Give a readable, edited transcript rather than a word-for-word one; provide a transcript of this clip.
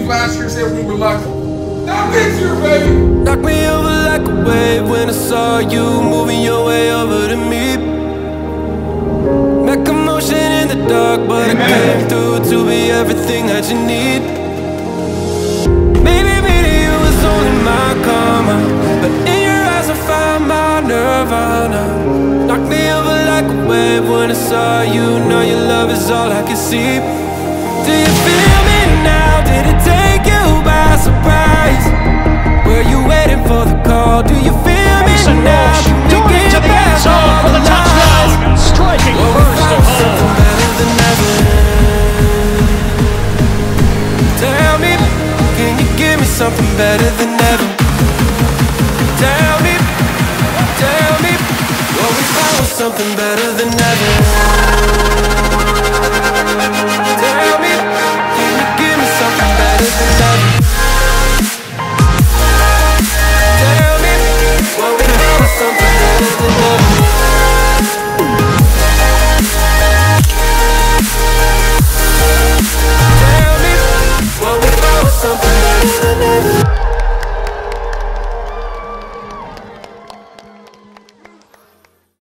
last year said we were lucky. Not this year, baby. Knock me over like a wave when I saw you moving your way over to me. Make a motion in the dark, but I came through to be everything that you need. Maybe meeting you was only my karma, but in your eyes I found my nirvana. Knock me over like a wave when I saw you. Now your love is all I can see. Do you feel me now? Did it take you by surprise? Were you waiting for the call? Do you feel me now?